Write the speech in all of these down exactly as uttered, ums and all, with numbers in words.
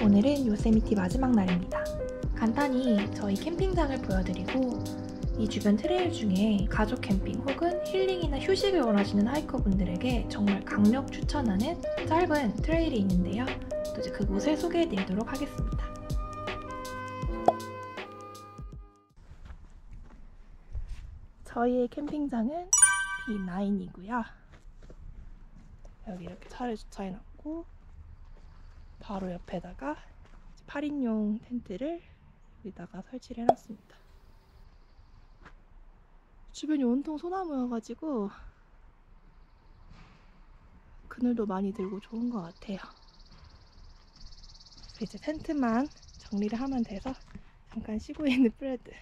오늘은 요세미티 마지막 날입니다. 간단히 저희 캠핑장을 보여드리고 이 주변 트레일 중에 가족 캠핑 혹은 힐링이나 휴식을 원하시는 하이커분들에게 정말 강력 추천하는 짧은 트레일이 있는데요. 또 이제 그곳을 소개해드리도록 하겠습니다. 저희의 캠핑장은 비 나인이고요. 여기 이렇게 차를 주차해놨고 바로 옆에다가 팔 인용 텐트를 여기다가 설치를 해놨습니다. 주변이 온통 소나무여가지고 그늘도 많이 들고 좋은 것 같아요. 이제 텐트만 정리를 하면 돼서 잠깐 쉬고 있는 프레드.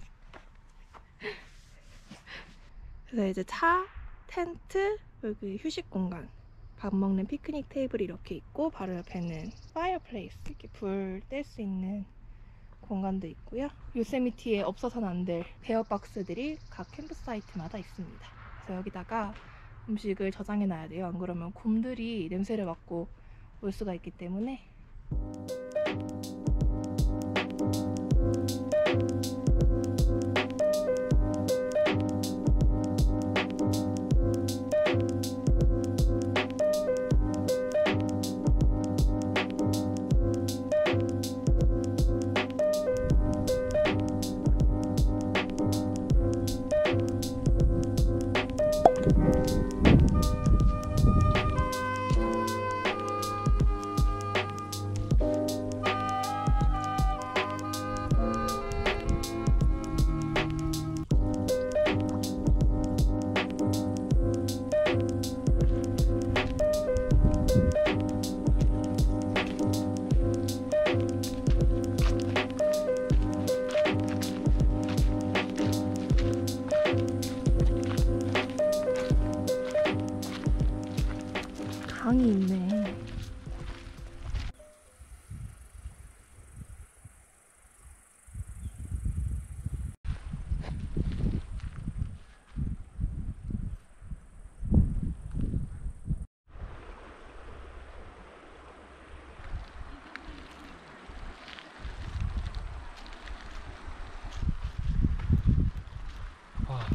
그래서 이제 차, 텐트, 여기 휴식 공간, 밥 먹는 피크닉 테이블이 이렇게 있고 바로 옆에는 파이어플레이스, 이렇게 불 뗄 수 있는 공간도 있고요. 요세미티에 없어서는 안 될 베어박스들이 각 캠프사이트마다 있습니다. 그래서 여기다가 음식을 저장해 놔야 돼요. 안 그러면 곰들이 냄새를 맡고 올 수가 있기 때문에. 강이 있네. 와.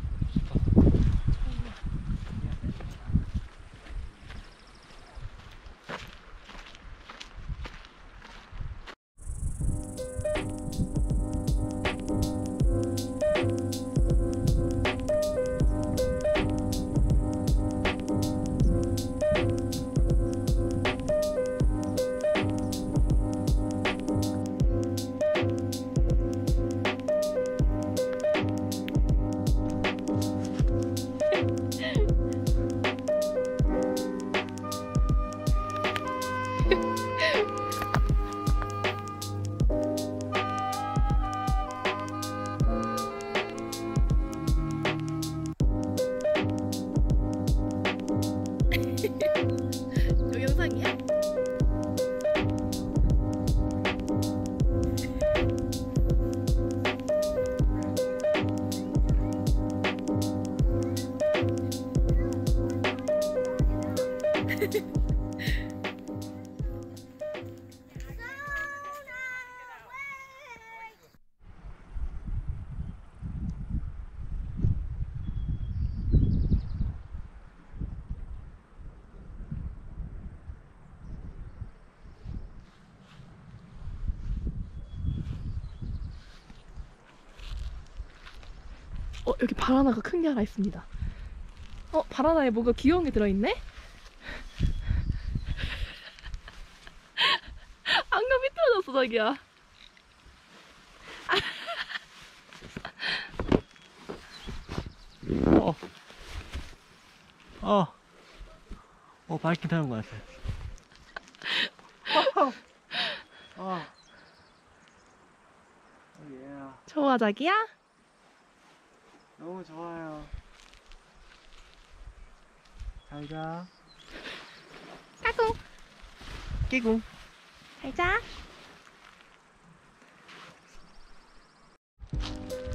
동영상이야? 어, 여기 바나나가 큰 게 하나 있습니다. 어, 바나나에 뭔가 귀여운 게 들어있네? 안경 삐뚤어졌어, 자기야. 어, 어, 어, 바이킹 타는 것 같아. 어, 예. 좋아, 자기야? 너무 좋아요. 잘 자. 까꿍. 끼궁. 잘 자.